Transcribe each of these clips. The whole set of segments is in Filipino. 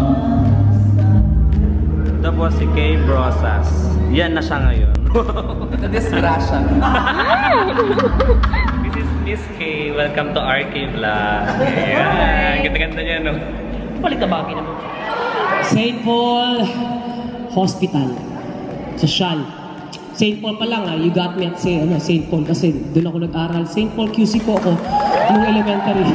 Ito po si Kay Brosas. Yan na siya ngayon. Nadisgrasya. This is Miss Kay. Welcome to RK Vlog. Ayan. Ganda-ganda niya, no? Balik na bagay naman. St. Paul Hospital. Sa Shal. St. Paul pa lang you got me at St. Paul kasi doon ako nag-aral. St. Paul QC po ako nung elementary.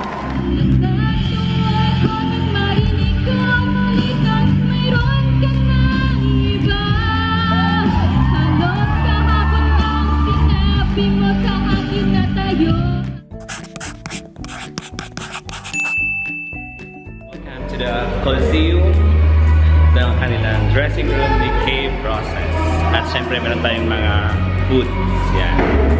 Welcome to the Coliseum. Ito ang kanilang dressing room ni Kay Brosas. At syempre meron tayong mga foods. Yan.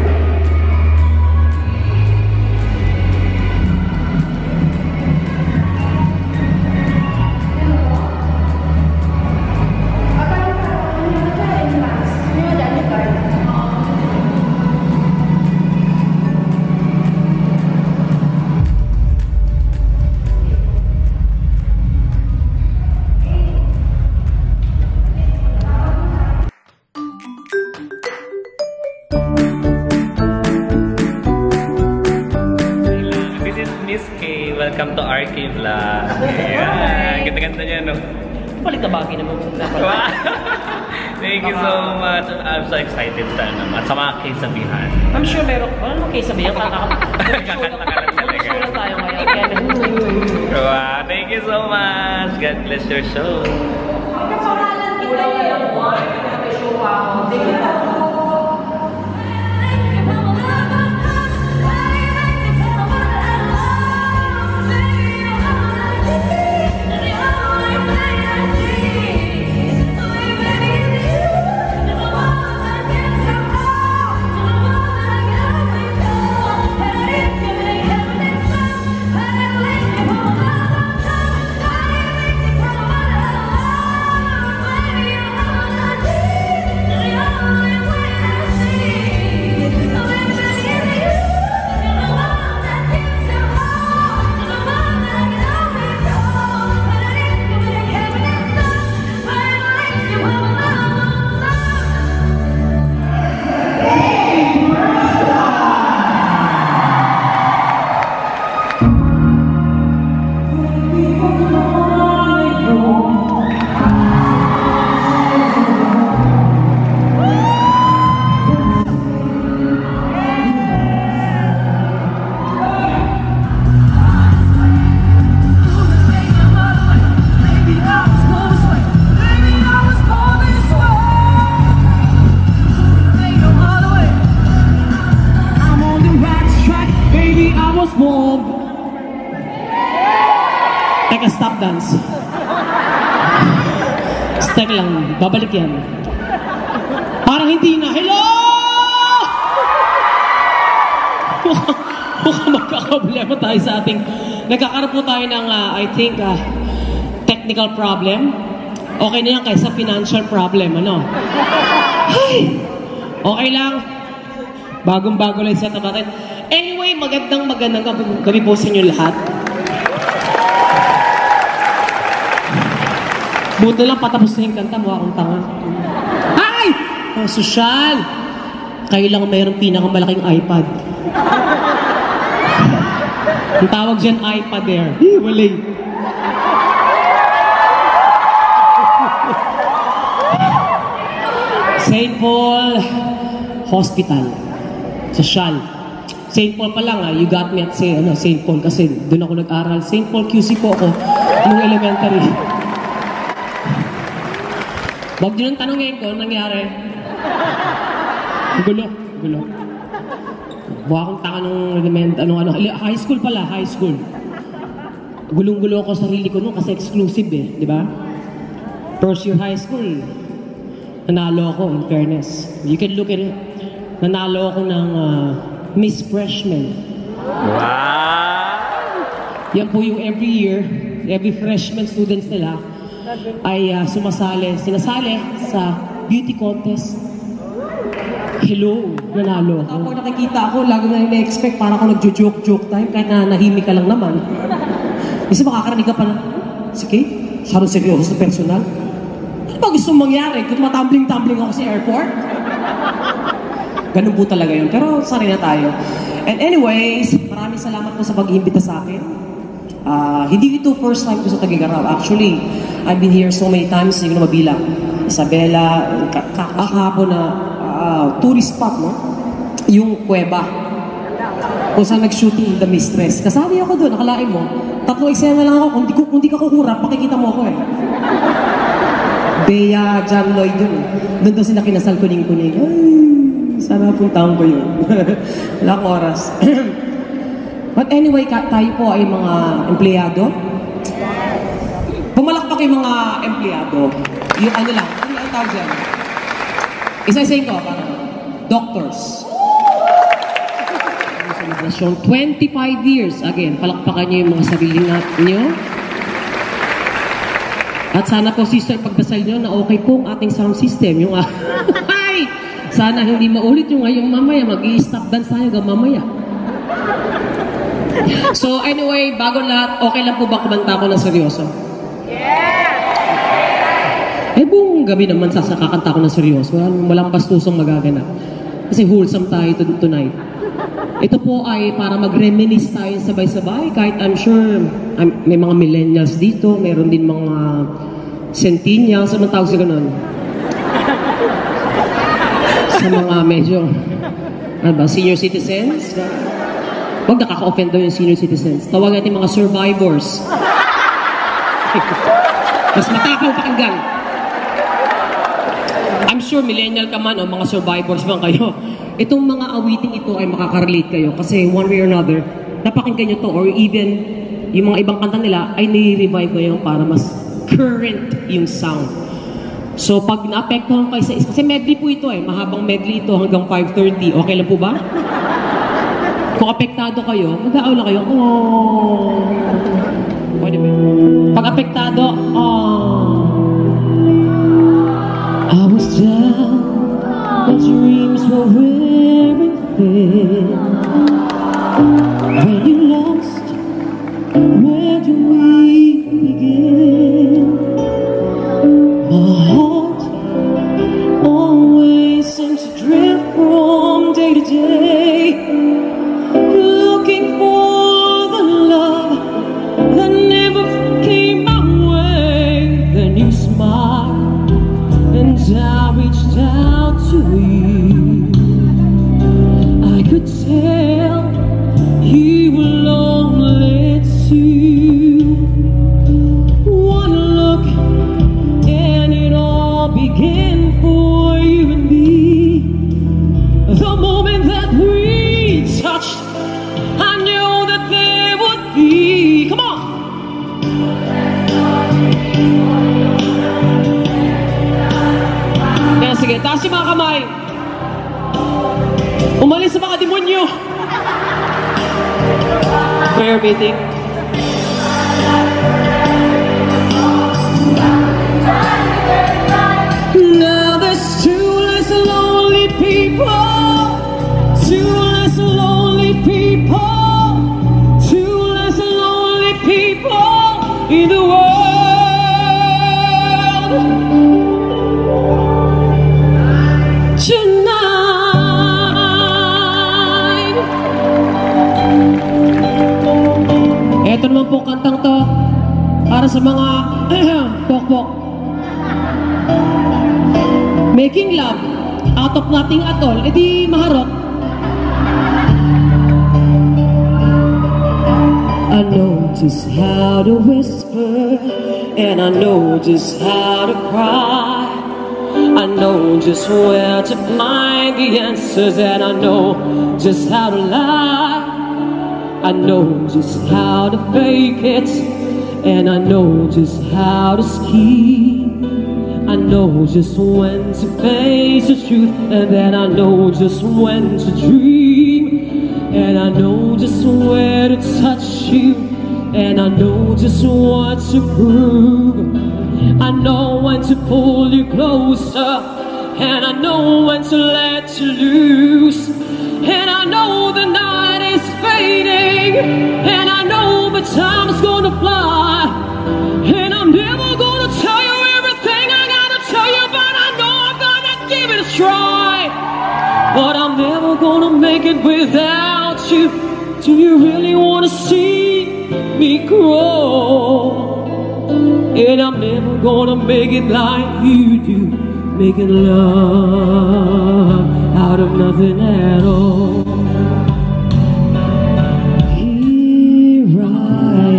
Miss Kay, welcome to RK Vlog. Ayan. Ganda-ganda niya, no? Balik na bagay naman. Thank you so much. I'm so excited sa mga K-sabihan. I'm sure meron. Ano mga K-sabihan? Kakanta ka lang talaga. Show lang tayo ngayon. Wow, thank you so much. God bless your show. Teka, stop dance. Teka lang, babalik yan. Parang hindi na. Hello! Mukhang magkakablema tayo sa ating... Nagkakaroon po tayo ng, I think, technical problem. Okay na yan kaysa financial problem, ano? Ay! Okay lang. Bagong-bago lang set up natin. Anyway, magandang gabi po sa inyo lahat. Buti lang patapos na yung kanta, mukha akong tanga. Ay! Oh, sosyal! Kayo lang mayroong pinakamalaking iPad. Ang tawag dyan, iPad Air. Walay. St. Paul Hospital. Sa Shal. St. Paul pa lang you got me at St. Paul kasi doon ako nag-aral. St. Paul QC po ako nung elementary. Huwag nyo nang tanongin ko, anong nangyari? Gulo. Buha akong taka nung high school pala, high school. Gulong-gulo ako sa sarili ko nung kasi exclusive di ba? First year high school, nanalo ako in fairness. You can look at it. Nanalo ako ng Miss Freshman. Wow! Yan po yung every year, every freshman students nila, ay sinasali sa beauty contest. Hello, nanalo ako. Ako nakikita ako, lagi na na-expect para ako nagjo-joke time kahit na nahimik ka lang naman. Kasi makakarinig ka pa na, sige, Masyadong seryoso sa personal. Ano ba gusto mong mangyari? Kung matumbling-tumbling ako sa airport? Ganun po talaga yun. Pero sanay na tayo. And anyways, maraming salamat po sa pag-iimbita sa akin. Hindi ito first time ko sa Tagigaraw. Actually, I've been here so many times, hindi ko na mabilang. Isabela, kakahapon na tourist spot, no? Yung Cueva. Kung saan nag-shooting The Mistress. Kasali ako doon, nakalain mo. 3 eksena lang ako. Kung di ka kukurap, makikita mo ako eh. Bea, John Lloyd yun eh. Doon daw sila kinasal kuning-kuning. Ay, sana puntahan ko yun. Wala akong oras. But anyway, tayo po ay mga empleyado. Pumalakpak yung mga empleyado. Yung ano lang, ano ang tawag dyan? Isa-isayin ko, parang doctors. 25 years, again, palakpakan niyo yung mga sarili niyo. At sana po, sister, pagdasal niyo na okay po ang ating sound system. Yung sana hindi maulit yung ngayong mamaya, mag-i-stop dance tayo hanggang mamaya. So anyway, bago lahat, okay lang po ba kumanta ko ng seryoso? Eh buong gabi naman kakanta ko ng seryoso. Walang bastusong magaganap. Kasi wholesome tayo tonight. Ito po ay para mag-reminisce tayo sabay-sabay. Kahit I'm sure may mga millennials dito, meron din mga centennials. Ano tawag sa ganun? Sa mga medyo senior citizens. Huwag nakaka-offend daw yung senior citizens. Tawag natin mga survivors. Mas matakaw pakinggan. I'm sure millennial ka man o mga survivors man kayo. Itong mga awiting ito ay makaka-relate kayo kasi one way or another, napakinggan nyo to or even yung mga ibang kanta nila ay nire-revive kayo para mas current yung sound. So pag naapektuhan kayo sa kasi medley po ito eh, mahabang medley ito hanggang 5:30. Okay lang po ba? Kung apektado kayo, mag-aaw lang kayo. Oh. Pwede ba? Pag apektado, I was down, my dreams were wearing thin. When you lost, where do we begin? My heart always seems to drift from day to day, looking for the love that never came my way. Then you smiled and I reached out to you. I could tell you were lonely too. One look and it all began for you and me. The moment that we touched, I knew that there would be. Come on! Kaya sige, taas yung mga kamay. Umalis sa mga demonyo. Prayer meeting. Now there's two less lonely people. Two less lonely people. Two less lonely people in the world. Tonight. Eto naman po kantang to para sa mga pokpok. Making love out of nothing at all, edi maharot. I know just how to whisper, and I know just how to cry. I know just where to find the answers, and I know just how to lie. I know just how to fake it, and I know just how to scheme. I know just when to face the truth, and then I know just when to dream. And I know just where to touch you, and I know just what to prove. I know when to pull you closer, and I know when to let you loose. And I know the night is fading, and I know the time's gonna fly, and I'm never gonna it without you? Do you really want to see me grow? And I'm never gonna make it like you do, making love out of nothing at all. Here I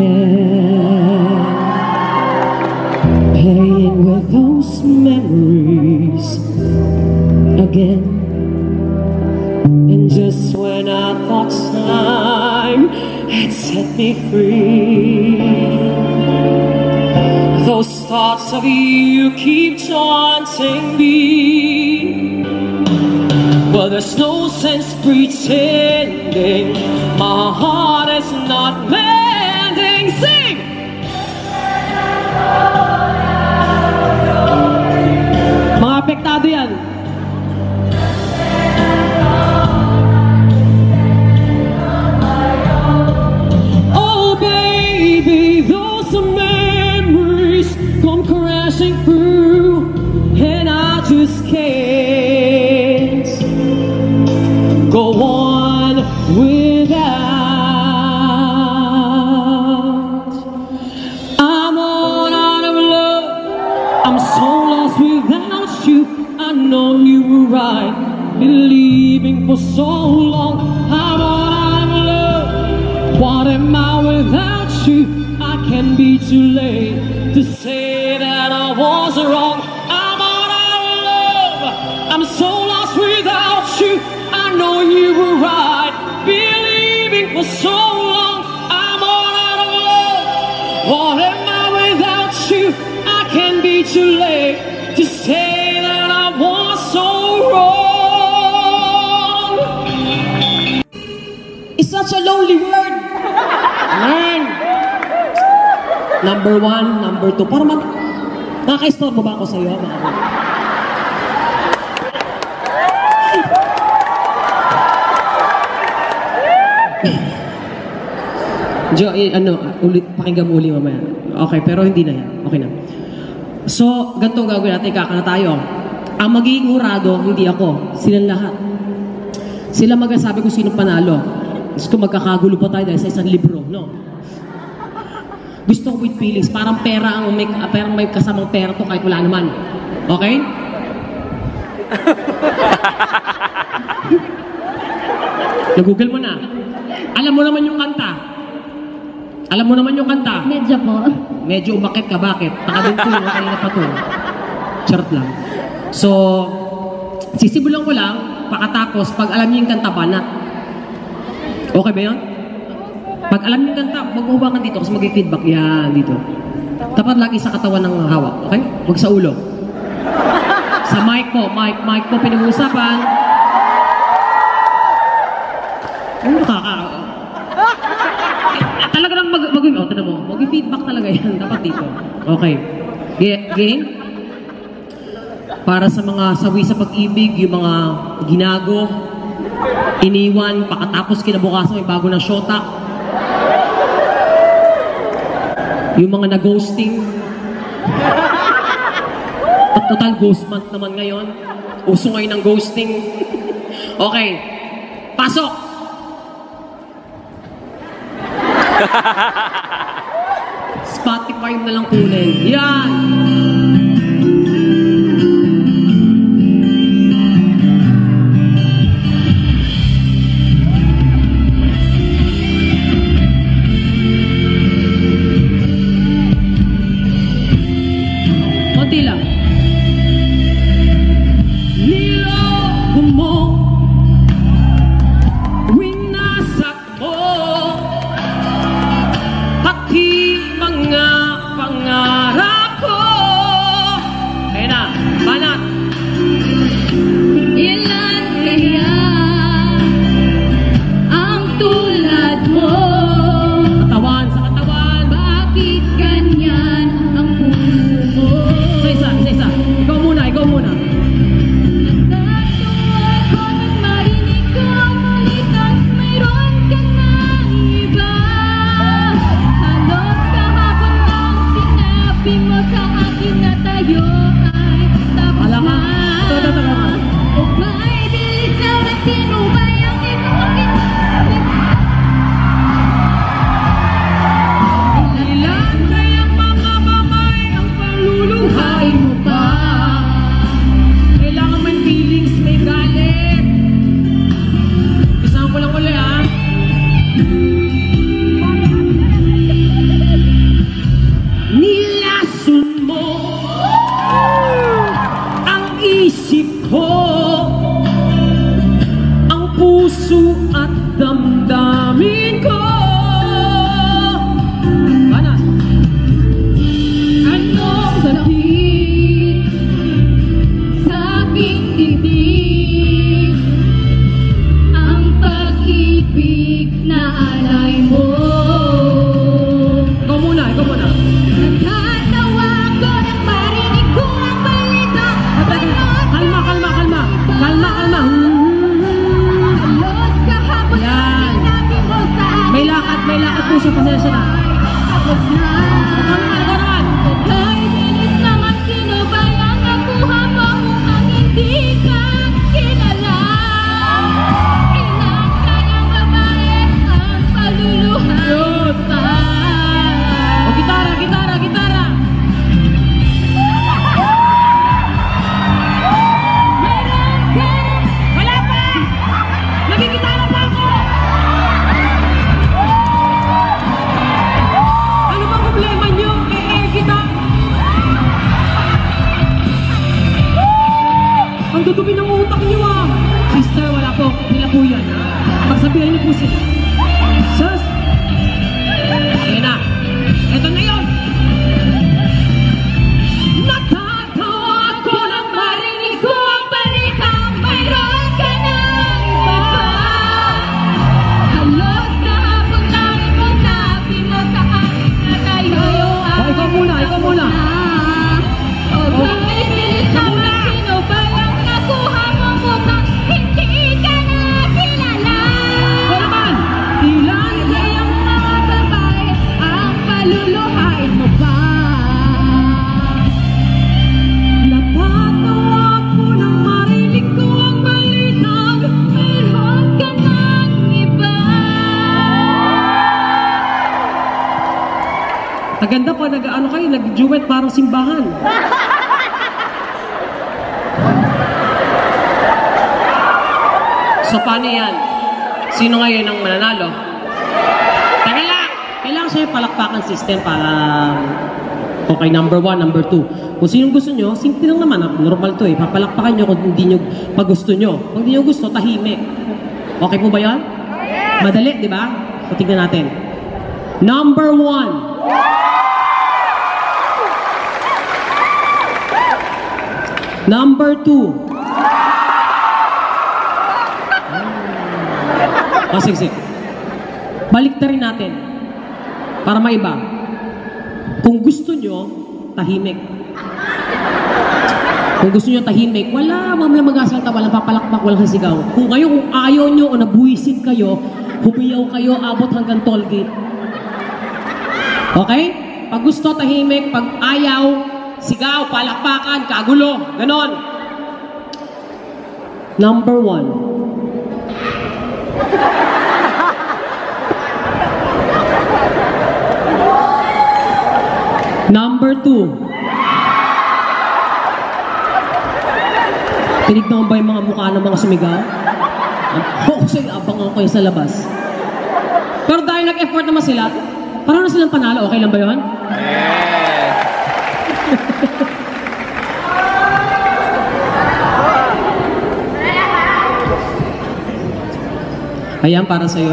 am, playing with those memories again. And just when I thought time had set me free, those thoughts of you keep taunting me. But there's no sense pretending my heart is not mending. Sing! Mga apektado yan. Oh baby, those memories come crashing through, and I just can't go on without. I'm all out of love, I'm so lost without you. I know you were right, believing for so long. I'm all out of love, what am I without you? I can be too late to say that I was wrong. I'm all out of love, I'm so lost without you. I know you were right, believing for so long. I'm all out of love, what am I without you? I can be too late to say that I was so wrong. It's such a lonely word. Man. Number 1, number 2. Para nakaka-store mo ba ako sa'yo? Jo, ulit, pakinggan mo uli mamaya. Okay, pero hindi na yan. Okay na. So, ganito gagawin natin, kakana tayo. Ang magiging hurado, hindi ako. Silang lahat. Sila magsasabi kung sino panalo. Gusto ko magkakagulo pa tayo dahil sa isang libro, no? Gusto ko with feelings. Parang pera ang parang may kasamang pera to kahit wala naman. Okay? Nag-google mo na. Alam mo naman yung kanta. Alam mo naman yung kanta. Medyo po. Medyo umakit ka. Bakit? Nakabinto yung kanina pa to. Charot lang. So, sisimulan ko lang. Pakatapos, pag alam niyo yung kanta, banat. Okay ba yun? Pag alam niyo yung kanta, maghuhubangan dito kasi mag-feedback. Yan, dito. Tapat lagi sa katawan ng hawak. Okay? Huwag sa ulo. Sa mic po. Mic po pinag-uusapan. Ano talaga lang mag-feedback talaga yan. Dapat dito. Okay. Game? Para sa mga sawi sa pag-ibig, yung mga ginago, iniwan, pakatapos kinabukasan may bago na shota. Yung mga na-ghosting. Total ghost month naman ngayon. Uso ngayon ng ghosting. Okay. Pasok! Spotify na lang kunin. Yan! Konti lang. Niloko mo, winasak mo, pati mga pangarap ko. Kaya na, banat. Ilan kaya ang tulad mo? Katawan sa katawan. Bakit ganyan ang puso mo? Isa. Ikaw muna. Natuwa ko nang marinig ko ang ulitas, mayroon ka ng iba. Halos kahapon lang sinabi mo sa akin na tayo ay tapos Wala ka. na. Ito. O ba'y bilis na tinubay ang iyong Ang dudumi ng utak niyo ah. Sister, wala po. Sila po yan. Pagsabihan niyo po sila. Sus! Ayan na. Ito na yun. Natatawa ko nang marinig ko ang balitang mayroon ka ng iba. Halos kahapon lang mo sabi mo sa akin na tayo ay Ikaw muna. Bakit bilis naman sino ba yung nakuha mong butang hindi ka na kilala? Ikaw naman. Ilan? Sa iyong mga babae ang paluluhain mo ba? Napatawa ko nang marinig ko ang balitang Meron ka ng iba. Maganda pa, nag-ano kayo, nag-duet parang simbahan. So, paano yan? Sino ngayon ang mananalo? Teka lang! Kailangan siya yung palakpakan system para... Okay, number 1, number 2. Kung sinong gusto nyo, simple lang naman. Normal to eh. Papalakpakan nyo kung hindi nyo pag gusto nyo. Kung hindi nyo gusto, tahimik. Okay po ba yan? Madali, di ba? So, tignan natin. Number 1. Number 2. Sige. Balik na rin natin. Para maiba. Kung gusto nyo, tahimik. Kung gusto nyo tahimik, wala mag-asalta, walang papalakpak, walang sisigaw. Kung ayaw nyo o nabuisit kayo, humiyaw kayo, abot hanggang toll gate. Okay? Pag gusto, tahimik. Pag ayaw, sigaw, palakpakan, kagulo. Ganon. Number 1. Number 2. Tinignan ba yung mga mukha ng mga sumigaw? Kasi abangan ko yung sa labas. Pero dahil nag-effort naman sila, parang na silang panalo. Okay lang ba yun? Ayan, para sa'yo.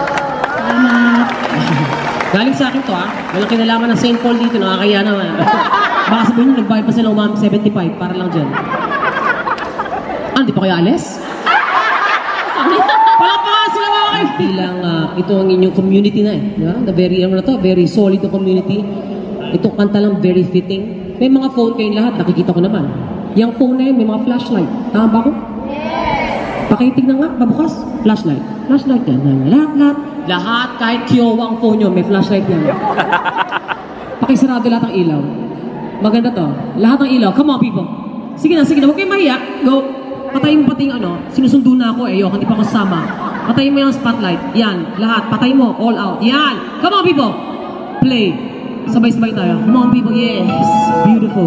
Galing sa akin to walang kinalaman ng St. Paul dito, nakakaya naman. Baka sabihin nyo, nagbayad pa sila umam 75 para lang dyan. Ano, di pa kayo alis? Palakpakan sila mga kayo! Bilang ito ang inyong community na The very, very solid na community. Itong kanta lang, very fitting. May mga phone kayong lahat, nakikita ko naman. Yung phone na yun, may mga flashlight. Tama ba ako? Pakitignan nga, pabukas. Flashlight. Flashlight yan. Lahat, kahit Kiowa ang phone nyo, may flashlight yan. Pakisarado lahat ng ilaw. Maganda to. Lahat ng ilaw. Come on, people. Sige na. Huwag kayong mahiya. Go. Patayin mo pati yung sinusundo na ako eh. Hindi pa ako sama. Patayin mo yung spotlight. Yan. Lahat. Patayin mo. All out. Yan. Come on, people. Play. Sabay-sabay tayo. Come on, people. Yes. Beautiful.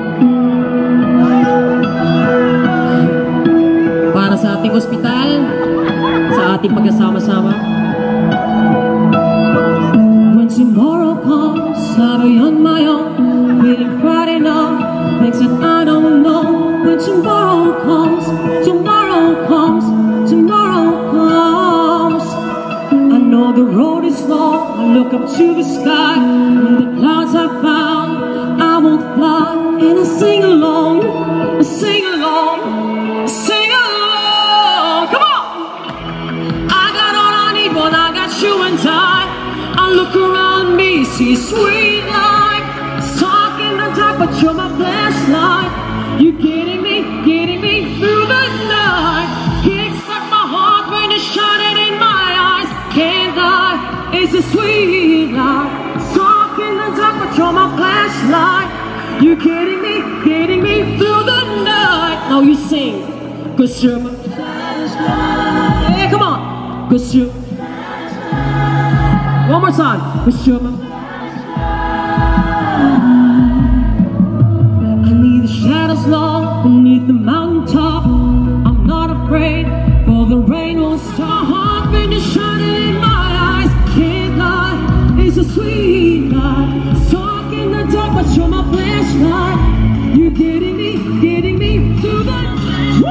Para sa ating ospital, sa ating pagkasama-sama. When tomorrow comes, I'll be on my own, feeling Friday now, things that I don't know. When tomorrow comes, I know the road is long, I look up to the sky, when the clouds are found, I won't fly, and I sing along, come on! I got all I need, but I got you and I look around me, see sweet light. It's dark in the dark, but you're my flashlight. You getting me through the night. Kickstart my heart when you shine it in my eyes. Can't lie, it's a sweet light. It's dark in the dark, but you're my flashlight. You getting me through the night. Now you sing, 'cause you're my flashlight. Hey, come on, 'cause you. One more time. 'Cause you're my. I need the shadows long beneath the mountaintop. I'm not afraid, for the rain will start when you shine it in my eyes. Can't lie, it's a sweet light. It's dark in the dark, but you're my flashlight. You're getting me through the night.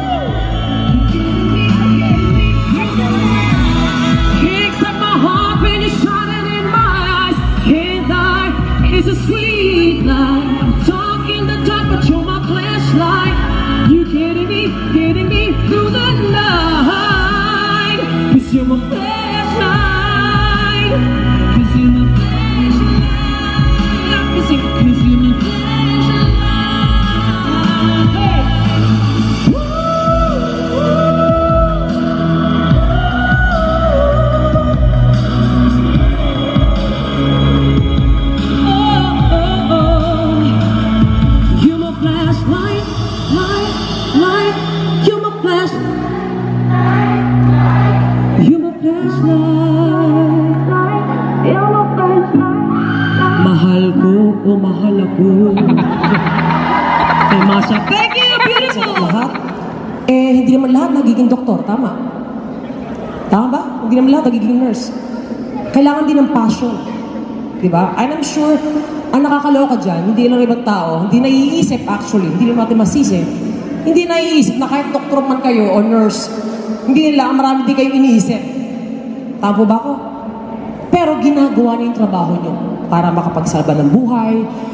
siya. Thank you, beautiful! Lahat. Hindi naman lahat nagiging doktor, tama? Tama ba? Hindi naman lahat nagiging nurse. Kailangan din ng passion. Diba? And I'm sure, ang nakakaloka dyan, hindi lang ibang tao, hindi naiisip actually, hindi naman natin masisi. Hindi naiisip na kahit doktor man kayo o nurse, hindi nila, marami din kayong iniisip. Tama po ba ako? Pero ginagawa niyo yung trabaho niyo para makapagsalba ng buhay,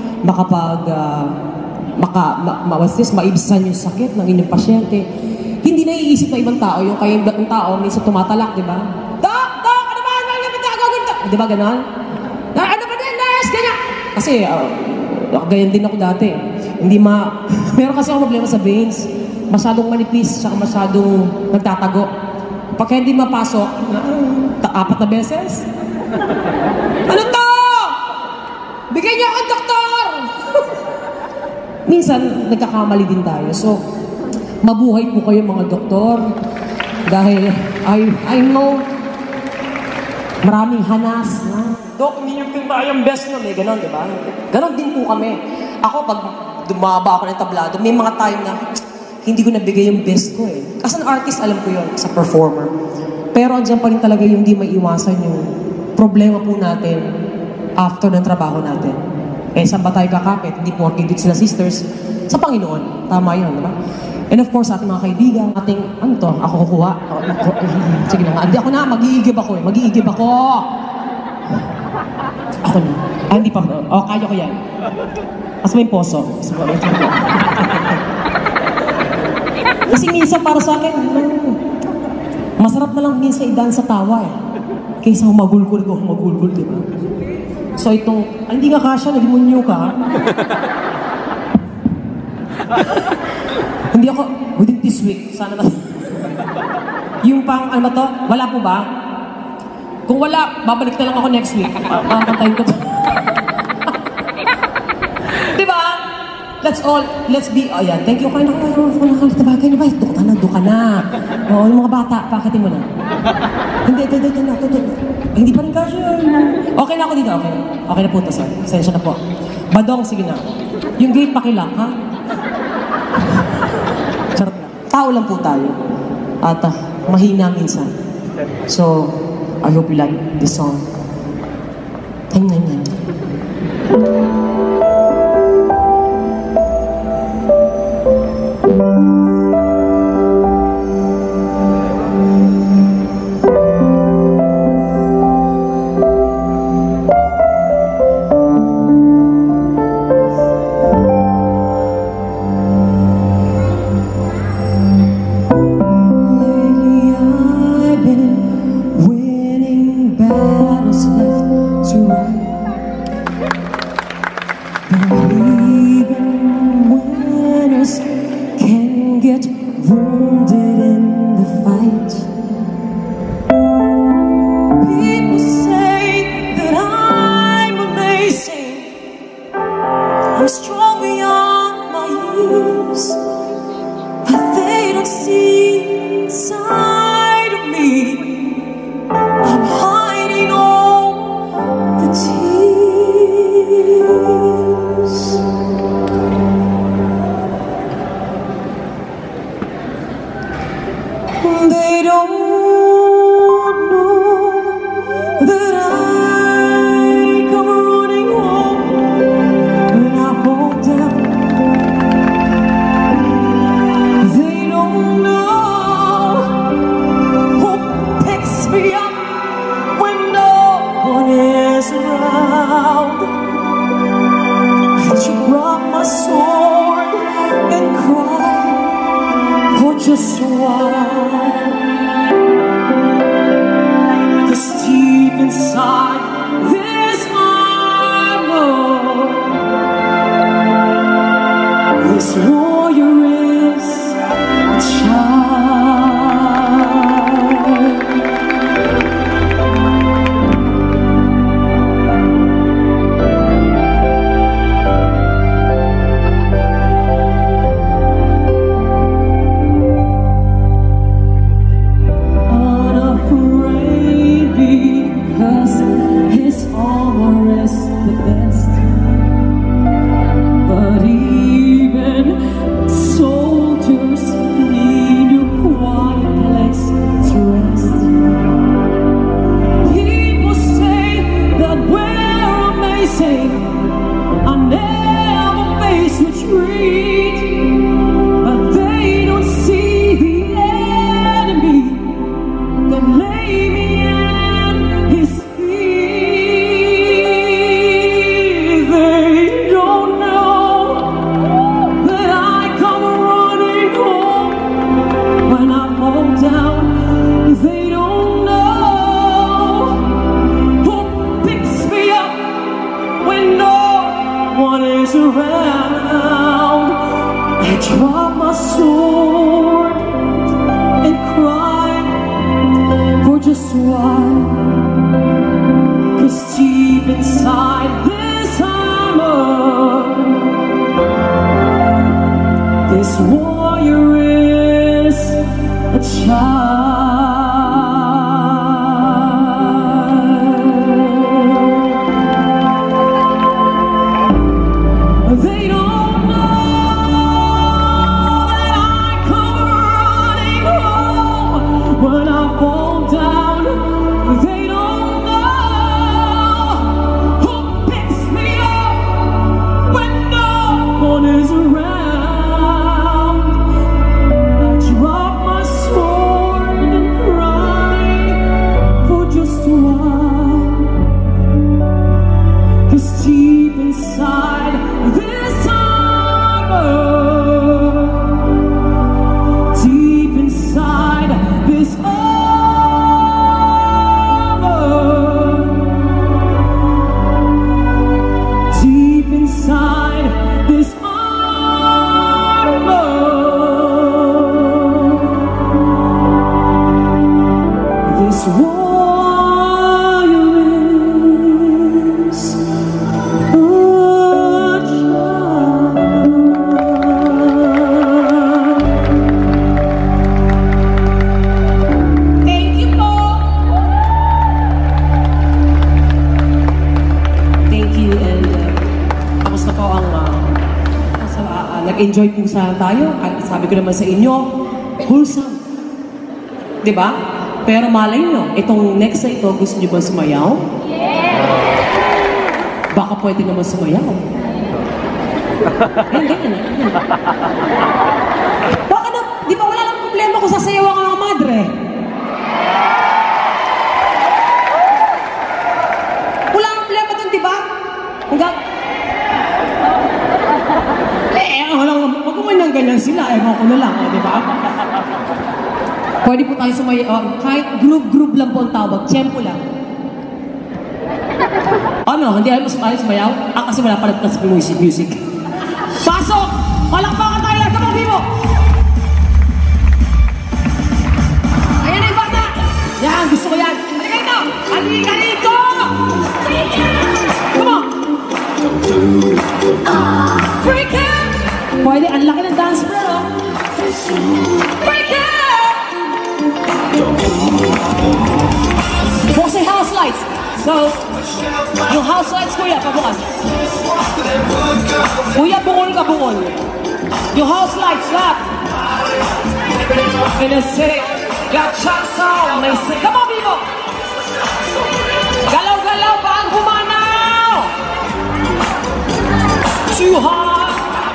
maibsan yung sakit ng inyong pasyente. Hindi naiisip na ibang tao, yung kayong ibang tao, minsan tumatalak, di ba? Dok! Ano ba? Di ba ganon? Ano ba din, nurse? Ganyan! Kasi, ganyan din ako dati. Meron kasi ako problema sa veins. Masyadong manipis, saka masyadong nagtatago. Pag hindi mapasok, 4 na beses. Ano to? Bigyan niyo ako, doktor! Minsan, nagkakamali din tayo. So, mabuhay po kayo mga doktor. Dahil, I know, maraming hanas. Dok, hindi nyo tayong best na may ganon, di ba? Ganon din po kami. Ako, pag dumaba ako ng tablado, may mga time na hindi ko nabigay yung best ko eh. As an artist, alam ko yun, as a performer. Pero andyan pa rin talaga yung hindi maiiwasan yung problema po natin after ng trabaho natin. Saan ba tayo kakapit? Hindi po dito sila sisters. Sa Panginoon. Tama yun, di ba? And of course, ating mga kaibigan, ating, ano to? Ako kukuha. Sige na nga. Hindi ako na, mag-iigib ako eh. Mag-iigib ako. Ako na. Hindi pa. Kaya ko yan. Mas may poso. Kasi minsan para sa akin, masarap na lang minsan idaan sa tawa eh. Kaysa humagulgul, di ba? So itong, hindi ka kasya, nagimunyo ka. Hindi ako, within this week, sana na. Yung pang, ano to, wala po ba? Kung wala, babalik na lang ako next week. Papantayin ko to. Diba? That's all. Let's be, yan. Thank you. Kaya nakatabagay na ba? Doon ka na. Oo, yung mga bata, pakatin mo na. Hindi pa rin kasya. Okay na ako dito, okay. Okay na po ito, sir. Sensya na po. Badong, sige na. Yung gate pakilak, ha? Charot na. Tao lang po tayo. At mahina minsan. So, I hope you like this song. Time. I'm strong beyond my years, but they don't see inside of me. I'm hiding all the tears. They don't know that I come running home when I fall down. They don't know who picks me up when no one is around. I should drop my sword and cry for just a while. 'Cause deep inside this armor, this warrior is a child. Unafraid because his armor is the best. But even around. I drop my sword and cry for just a while. 'Cause deep inside this armor, this warrior is a child. They don't know that I come running home when I fall down. They don't know who picks me up when no one is around. I drop my sword and cry for just a while. 'Cause deep inside this armor, deep inside this armor, deep inside this armor, this warrior is a child. Thank you po. Thank you, and kamusta po ang nag-enjoy po sana tayo. At sabi ko naman sa inyo, wholesome. Diba? Pero malay nyo, itong next na ito, gusto nyo ba sumayaw? Baka pwede naman sumayaw. Ayun, ganyan. Baka na, di ba wala lang problema kung sasayaw ang mga madre? Wala ang problema dun, di ba? Hanggang... Wag mo nang ganyan sila, ewan ko na lang, di ba? Pwede po tayo sumayaw, kahit group lang po ang tawag, tempo lang. Ano, hindi alam mo sumayaw? Kasi wala pa rin kasi music. Pasok! Palakpakan tayo lang sa mga vivo! Ayan na yung bata! Yan, gusto ko yan! Halika ito! Halika rito! Come on! Freak out! Pwede, ang laki ng dance floor, oh! Freak out! Bukas yung house lights. So, yung house lights, kuya, pabukas. Kuya, bukol ka, bukol. Yung house lights, lahat. In a city, got shots on, may say, come on, people! Galaw-galaw, baan humanaw? Too hard.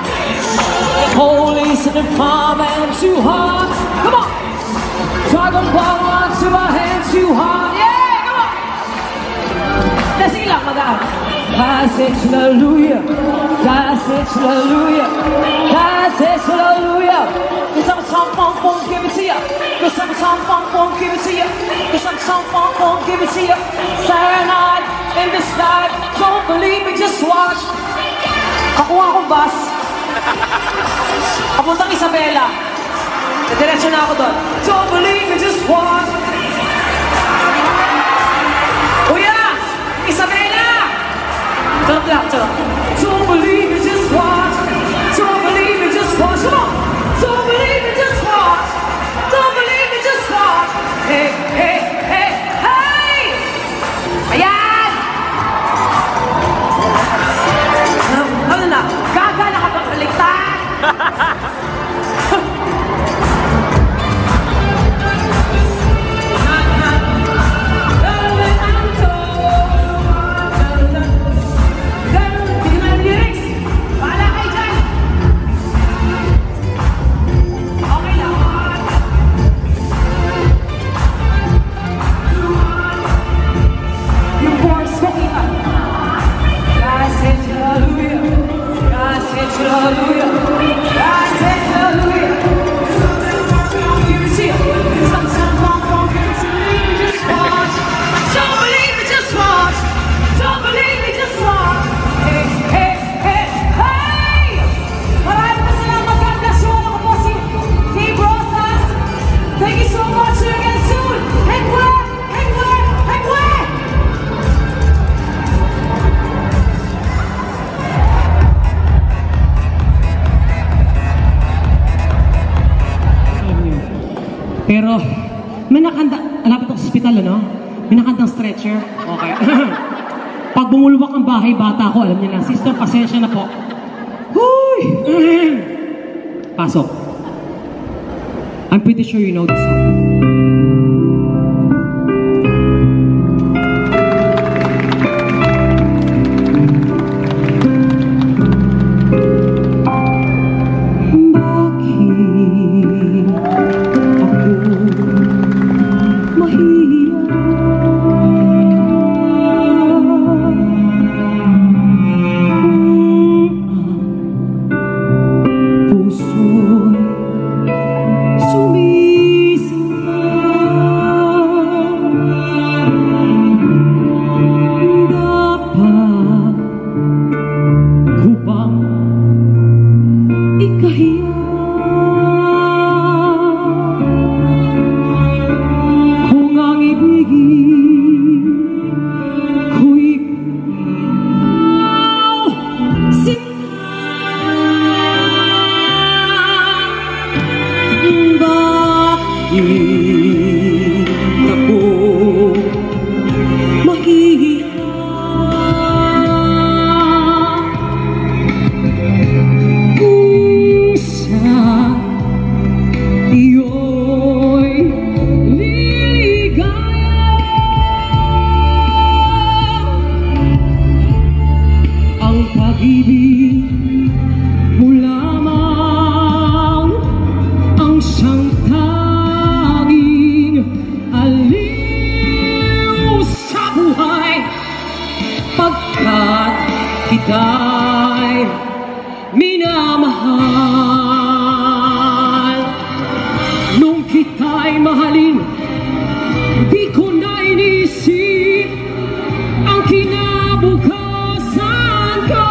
Police in the farm and too hard. Come on! Dragon ball onto my hand, too hard. Yeah, come on! Sige lang, mag-aan. Passage, hallelujah. Passage, hallelujah. Passage, hallelujah. Cause I'm some funk, won't give it to ya. Cause I'm some funk, won't give it to ya. Cause I'm some funk, won't give it to ya. Saturday night in the sky. Don't believe me, just watch. Kakuha akong bus. Papuntang Isabela. Diretso na ako doon. Don't believe me, just watch. Kuya! Isabela! Turn lang, turn. Don't believe me, just watch. Don't believe me, just watch. Come on! Don't believe me, just watch. Don't believe me, just watch. Hey, hey, hey, hey! Ayan! Ano na? Gaga na ka bang kaligtan? Hey, hey, hey, hey! stretcher? Okay. Pag bumulwak ang bahay, bata ko, alam niyo na, sister, pasensya na po. Huy! Pasok. I'm pretty sure you know this song. Kita'y minamahal. Nung kita'y mahalin, di ko na inisip ang kinabukasan ko.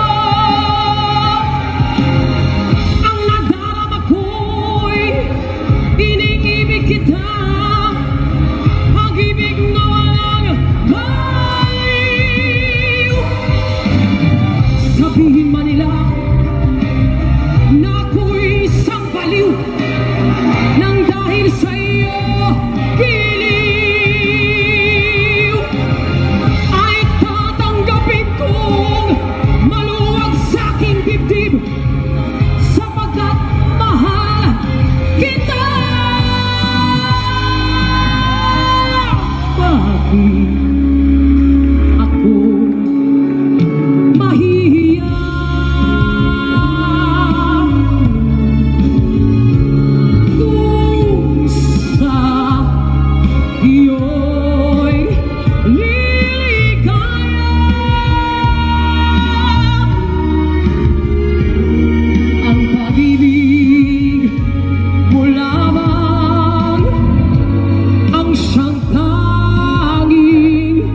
Ang nadarama ko'y iniibig kita, pag-ibig na walang baliw. Sabihin man nila na ako'y isang baliw nang dahil sa iyo giliw, ay tatanggapin kong maluwag sa aking dibdib, sapagkat mahal kita. Bakit ako mahihiya? Kung sa iyo'y liligaya, ang pag-ibig mo lamang ang siyang tanging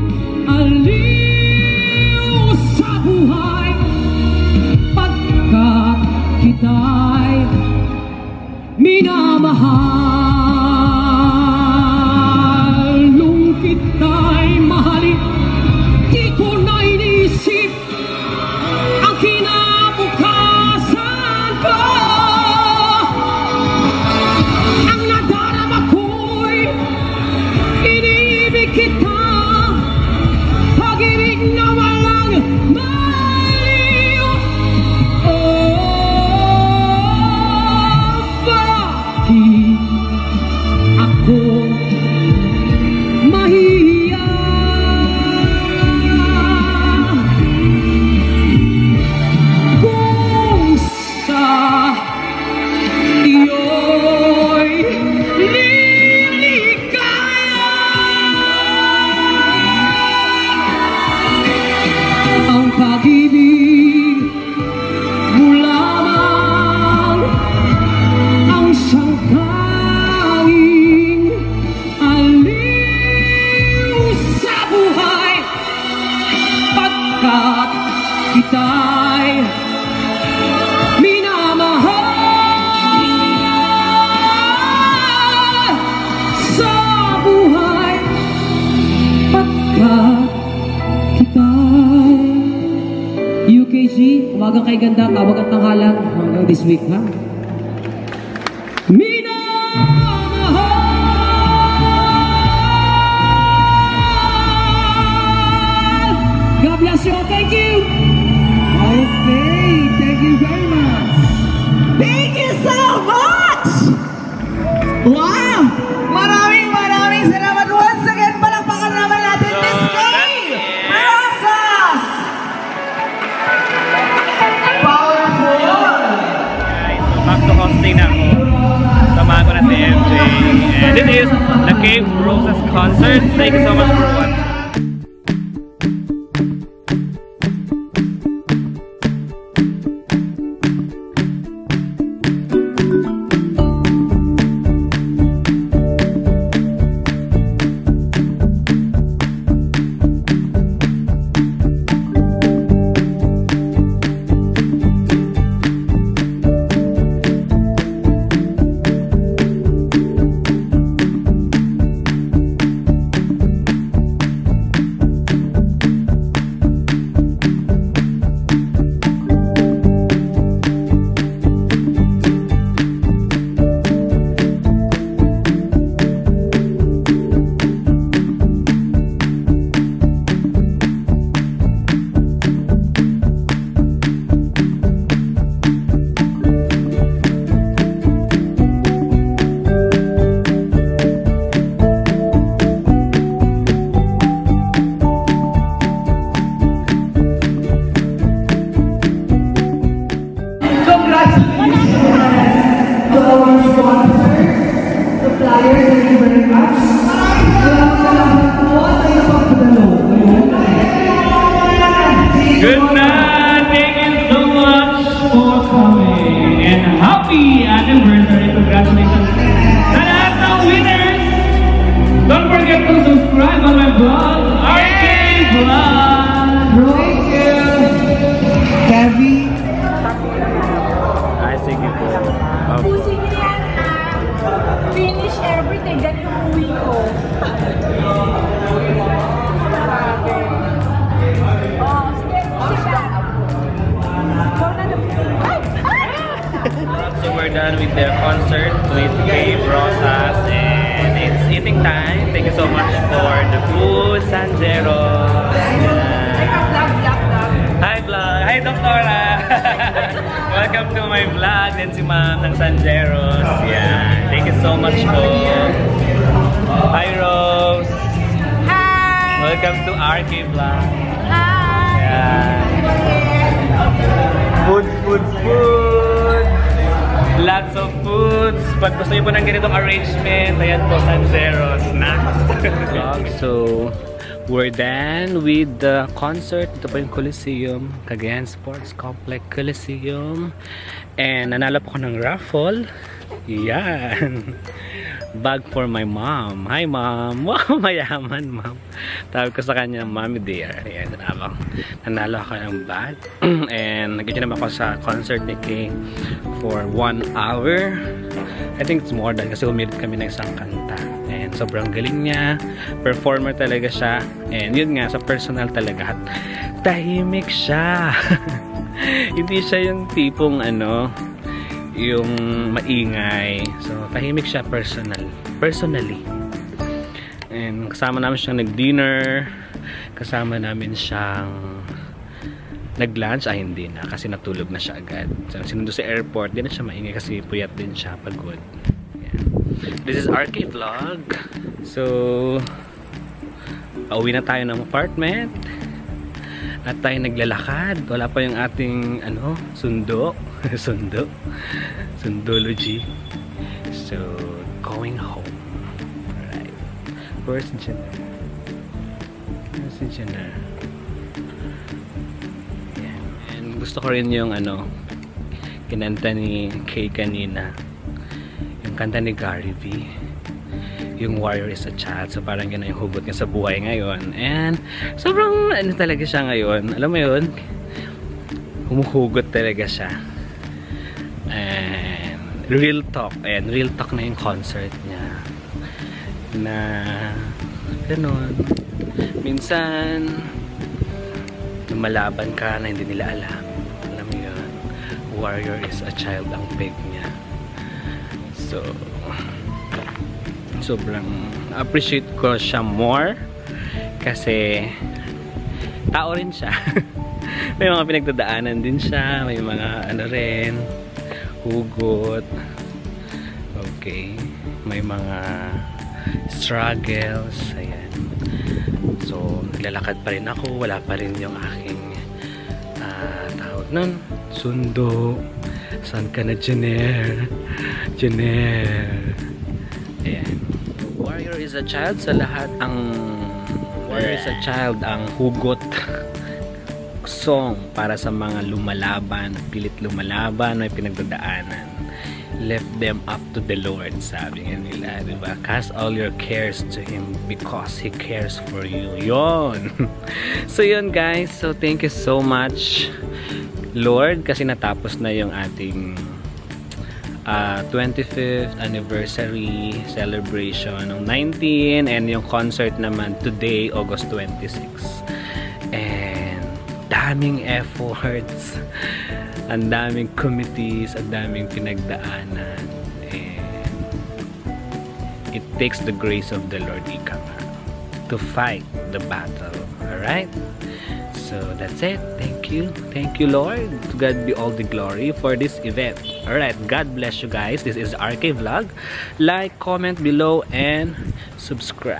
aliw sa buhay, pagkat kita'y minamahal. Nung kita'y mahalin, di ko na inisip ang kinabukasan ko. Ang nadarama ko'y iniibig kita, pag-ibig na walang maliw. Bakit ako mahihiya? Kung sa iyo'y liligaya, ang pag-ibig mo lamang ang siyang tanging aliw sa buhay, pagkat kita'y minamahal sa buhay, pagkat kita'y UKG, umagang kay ganda, tawag at tanghalan hanggang this week, ha? Minamahal. Thank you so much! Wow! Maraming salamat once again. Palakpakan naman natin Miss Kay Rosas! Powerful! Guys, so back to hosting na ako. Samahan ko na si MJ. And this is the Kay Rosas concert. Thank you so much for watching. Good night, thank you so much for coming, and happy anniversary! Congratulations to the winners! Don't forget to subscribe on my blog, RK Vlog. Thank you! Kevin? Ay, sige po. Pusin niyo yan na finish everything, then umuwi ko. Oh, sige, siya. So we're done with the concert with Kay Rosas, and it's eating time. Thank you so much for the food, Sanjero. Hi vlog! Hi Doktora! Welcome to my vlog. Then si Ma'am ng Sanjeros. Yeah. Thank you so much po. Hi Rose! Hi! Welcome to RK Vlog. Hi! Yeah. Food! Lots of foods. Pag gusto niyo po ng ganitong arrangement, ayan po, Sanjeros. Snacks. So, we're done with the concert. Ito po yung Coliseum, Cagayan Sports Complex Coliseum. And nanalo po ako ng raffle. Yan. Bag for my mom. Hi mom. Wow, mayaman mom. Tawag ko sa kanya, Mommy dear. Ayan, nanalo ako ng bag. And nag-join ako sa concert ni Kay for 1 hour. I think it's more than kasi umirit kami ng isang kanta. And sobrang galing niya. Performer talaga siya. And yun nga, sa personal talaga. Tahimik siya. Hindi siya yung tipong ano, yung maingay. So, tahimik siya personally. And kasama namin siyang nag-dinner. Kasama namin siyang nag-lunch. Ay, hindi na. Kasi natulog na siya agad. So, sinundo sa airport. Di na siya maingay kasi puyat din siya. Pagod. Yeah. This is RK Vlog. So, pauwi na tayo ng apartment. At tayo naglalakad. Wala pa yung ating sundo. Sundology. So, going home. Alright. Where's Jenna? Yeah. And gusto ko rin yung kinanta ni Kay kanina. Yung kanta ni Gary V. Yung Warrior is a Child. So parang yun yung hugot niya sa buhay ngayon. And sobrang talaga siya ngayon. Alam mo yun? Humuhugot talaga siya. And real talk. Ayan, real talk na yung concert niya. Na ganun. Minsan lumalaban ka na hindi nila alam. Alam mo yun? Warrior is a child ang peg niya. So sobrang appreciate ko siya more kasi tao rin siya. May mga pinagdadaanan din siya. May mga ano rin, hugot. Okay. May mga struggles. Ayan. So, naglalakad pa rin ako. Wala pa rin yung aking tawag nun, sundo. Saan ka na, Jenner? Jenner. Ayan. Warrior is a child sa lahat ang Warrior is a child ang hugot song para sa mga lumalaban, pilit lumalaban, may pinagdadaanan. Left them up to the Lord, sabi nga nila, diba? Cast all your cares to Him because He cares for you. Yon. So yun guys, so thank you so much Lord kasi natapos na yung ating 25th anniversary celebration ng 19 and yung concert naman today, August 26. And daming efforts, ang daming committees, ang daming pinagdaanan, and it takes the grace of the Lord ika nga to fight the battle. Alright? So that's it. Thank you Lord. To God be all the glory for this event. Alright, God bless you guys. This is RK Vlog. Like, comment below and subscribe.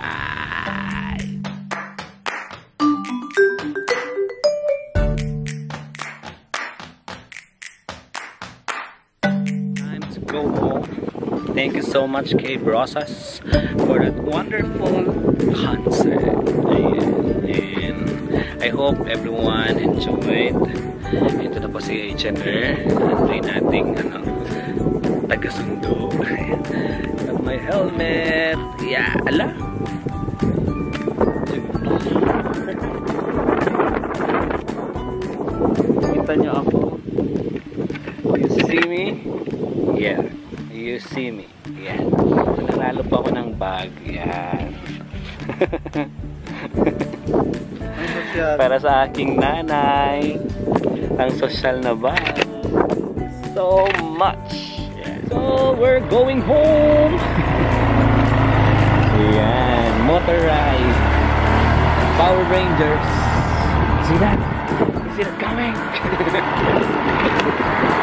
Time to go home. Thank you so much Kay Brosas for that wonderful concert. And I hope everyone enjoyed. Ito na po si Jenner. Try nating taga-sundo. At my helmet. Yeah, ala. Kita nyo ako. You see me? Yeah. You see me. Yeah. Nanalo pa ako ng bag. Yeah. Para sa aking nanay, ang social na bag. So much. Yeah. So we're going home. Ayan, motorized Power Rangers. See that? See that coming?